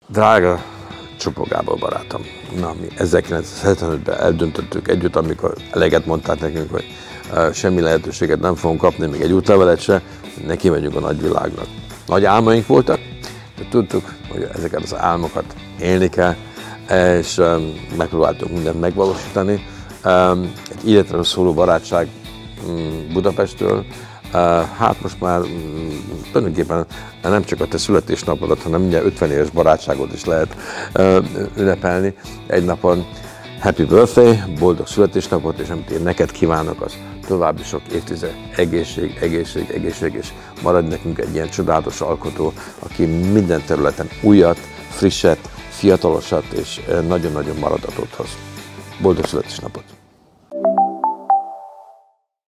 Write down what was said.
Drága Csopó Gábor barátom, na, mi 1975-ben eldöntöttük együtt, amikor eleget mondták nekünk, hogy semmi lehetőséget nem fogunk kapni, még egy útlevelet se, neki megyünk a nagyvilágnak. Nagy álmaink voltak, de tudtuk, hogy ezeket az álmokat élni kell, és megpróbáltunk mindent megvalósítani. Egy életről szóló barátság Budapesttől, hát most már tulajdonképpen nem csak a te születésnapodat, hanem mindjárt 50 éves barátságot is lehet ünnepelni egy napon. Happy birthday, boldog születésnapot, és amit én neked kívánok, az további sok évtized egészség, és maradj nekünk egy ilyen csodálatos alkotó, aki minden területen újat, frisset, fiatalosat és nagyon-nagyon maradatot hoz. Boldog születésnapot!